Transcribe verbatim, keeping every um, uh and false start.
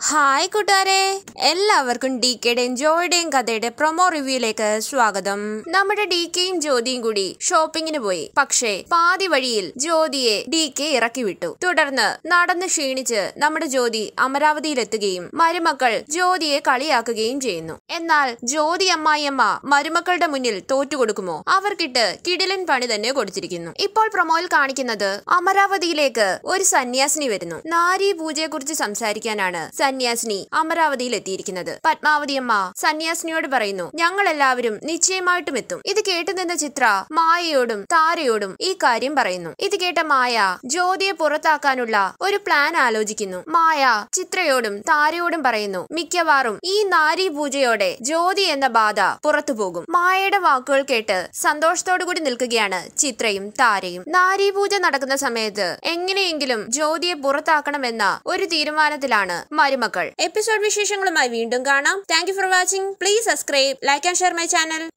Hi കൂട്ടുകാരെ, എല്ലാവർക്കും D കെയുടെയും ജോയുടെയും കഥയുടെ പ്രൊമോ റിവ്യൂയിലേക്ക് സ്വാഗതം. നമ്മുടെ ഡി കെയും ജ്യോതിയും കൂടി ഷോപ്പിങ്ങിന് പോയി. പക്ഷേ പാതി വഴിയിൽ ജ്യോതിയെ ഡി കെ ഇറക്കി വിട്ടു. തുടർന്ന് നടന്ന് ക്ഷീണിച്ച് നമ്മുടെ ജ്യോതി അമരാവതിയിലെത്തുകയും മരുമക്കൾ ജ്യോതിയെ കളിയാക്കുകയും ചെയ്യുന്നു. എന്നാൽ ജ്യോതി അമ്മായിയമ്മ മരുമക്കളുടെ മുന്നിൽ തോറ്റുകൊടുക്കുമോ? അവർക്കിട്ട് കിടിലൻ പണി തന്നെ കൊടുത്തിരിക്കുന്നു. ഇപ്പോൾ പ്രൊമോയിൽ കാണിക്കുന്നത് അമരാവതിയിലേക്ക് ഒരു സന്യാസിനി വരുന്നു. നാരീ പൂജയെ കുറിച്ച് സംസാരിക്കാനാണ് സന്യാസിനി അമരാവതിയിൽ എത്തിയിരിക്കുന്നത്. പത്മാവതി അമ്മ സന്യാസിനിയോട് പറയുന്നു, ഞങ്ങൾ എല്ലാവരും നിശ്ചയമായിട്ടും എത്തും. ഇത് കേട്ടു നിന്ന ചിത്ര മായയോടും താരയോടും ഈ കാര്യം പറയുന്നു. ഇത് കേട്ട മായ ജ്യോതിയെ പുറത്താക്കാനുള്ള ഒരു പ്ലാൻ ആലോചിക്കുന്നു. മായ ചിത്രയോടും താരയോടും പറയുന്നു, മിക്കവാറും ഈ നാരീ പൂജയോടെ ജ്യോതി എന്ന ബാധ പുറത്തു പോകും. മായയുടെ വാക്കുകൾ കേട്ട് സന്തോഷത്തോടു കൂടി നിൽക്കുകയാണ് ചിത്രയും താരയും. നാരീ പൂജ നടക്കുന്ന സമയത്ത് എങ്ങനെയെങ്കിലും ജ്യോതിയെ പുറത്താക്കണമെന്ന ഒരു തീരുമാനത്തിലാണ് മരുമക്കൾ. എപ്പിസോഡ് വിശേഷങ്ങളുമായി വീണ്ടും കാണാം. Thank you for watching. Please subscribe, like and share my channel.